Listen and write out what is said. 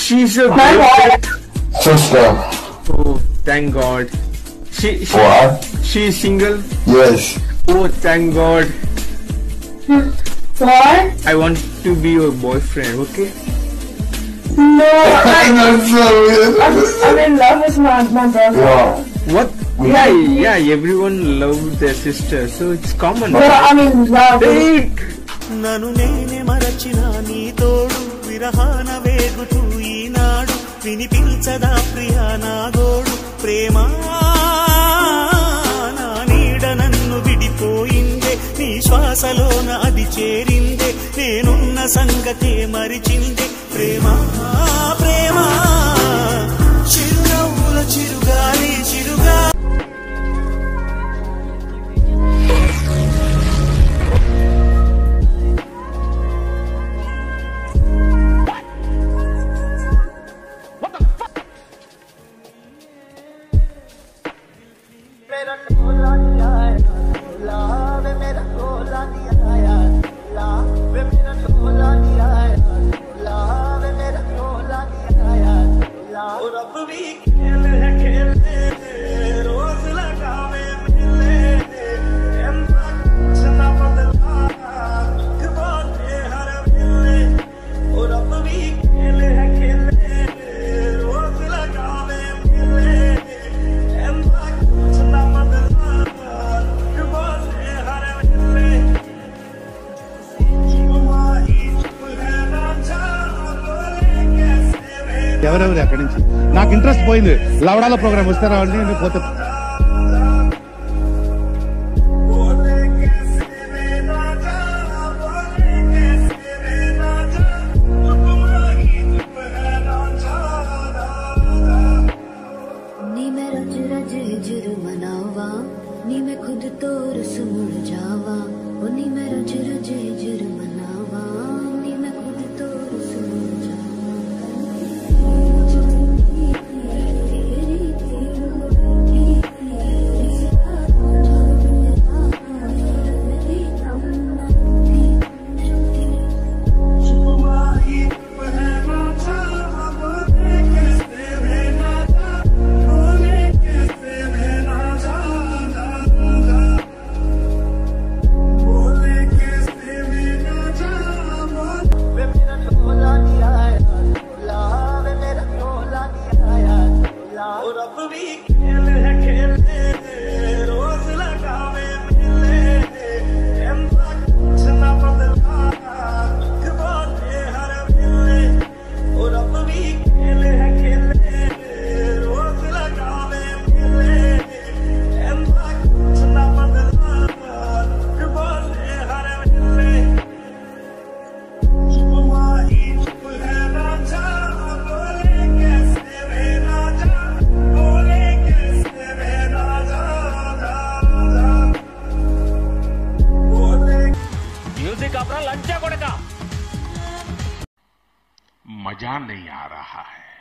she's a My great Sister. Oh, thank God. What? She is single. Yes. Oh, thank God. What? I want to be your boyfriend. Okay. No, That's so weird. I'm in love with my brother. Yeah. What? Yeah. Everyone loves their sister, so it's common. But I'm in love with Hey, నను నేనే మరచిన నీ తోడు విరహాన వేగుతూ ఈనాడు వినిపించదా ప్రియా నా గోడు ప్రేమ నా నీడ నన్ను విడిపోయిందే నీ శ్వాసలోన అది చేరిందే నేనున్న సంగతే మరిచిందే ప్రేమ ప్రేమ చిరునవ్వుల చిరుగాలి చిరుగా ఎవరెవరు అక్కడి నుంచి నాకు ఇంట్రెస్ట్ పోయింది. లవడాల ప్రోగ్రామ్ వస్తారా అంటే పోతే नी मैं रज रज जुर मनावा नी मैं खुद तो रस मुड़ जावा ओ नी मैं रज रज जुर मनावा नी मैं खुद तो रस मुड़ मजा नहीं आ रहा है।